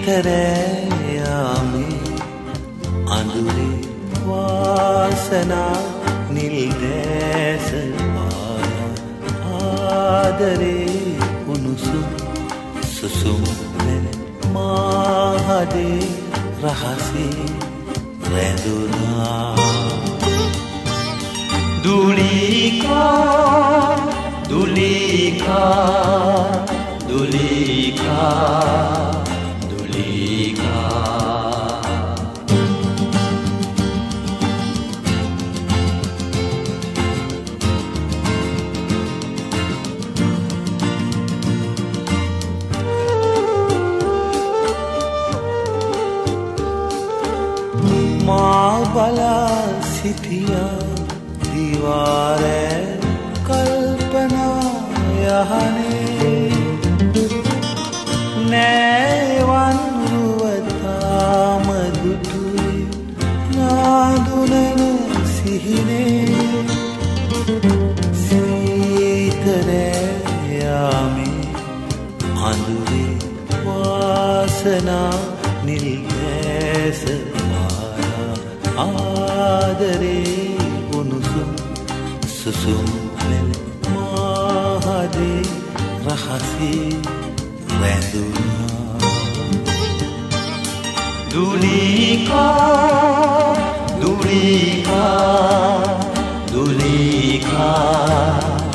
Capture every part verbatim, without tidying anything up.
ශීතරෑයාමේ අඳුරේ වාසනා නිල් දැස ආදරේ උණුසුම් සුසුම් වෙන මාහදේ රහසේ රැඳුනා දුලිකා දුලිකා දුලිකා माँ बला सिथिया दीवारे कल्पना यहने नैवन रुवता मधुटुए नादुनन सिहिने सीतरयामे अंदुरे वासना निल्दैस ආදරේ උණුසුම් සුසුම් වෙන මාහදේ රහසේ රැඳුනා දුලිකා දුලිකා දුලිකා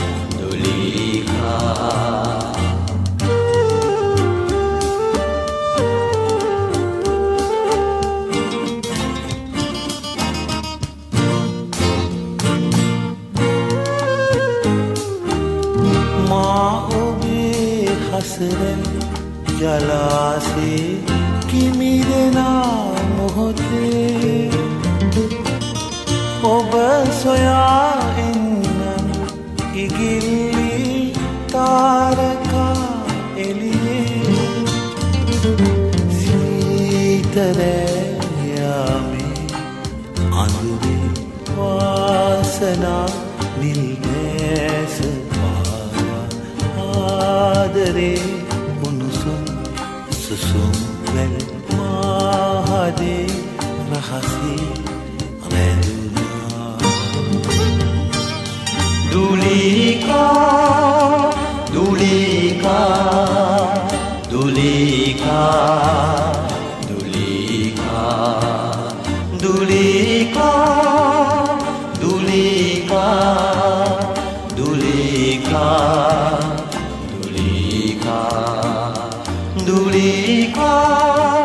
हसरन जलासे किमिदेना मोहते ඔබ සොයා එන්නම් ඉගිල්ලි තාරකා එළියේ සීතරෑයාමේ අඳුරේ වාසනා නිල් දැස ආදරේ උණුසුම් සුසුම් වෙන මාහදේ රහසේ රැඳුනා දුලිකා දුලිකා දුලිකා දුලිකා දුලිකා දුලිකා දුලිකා Dulika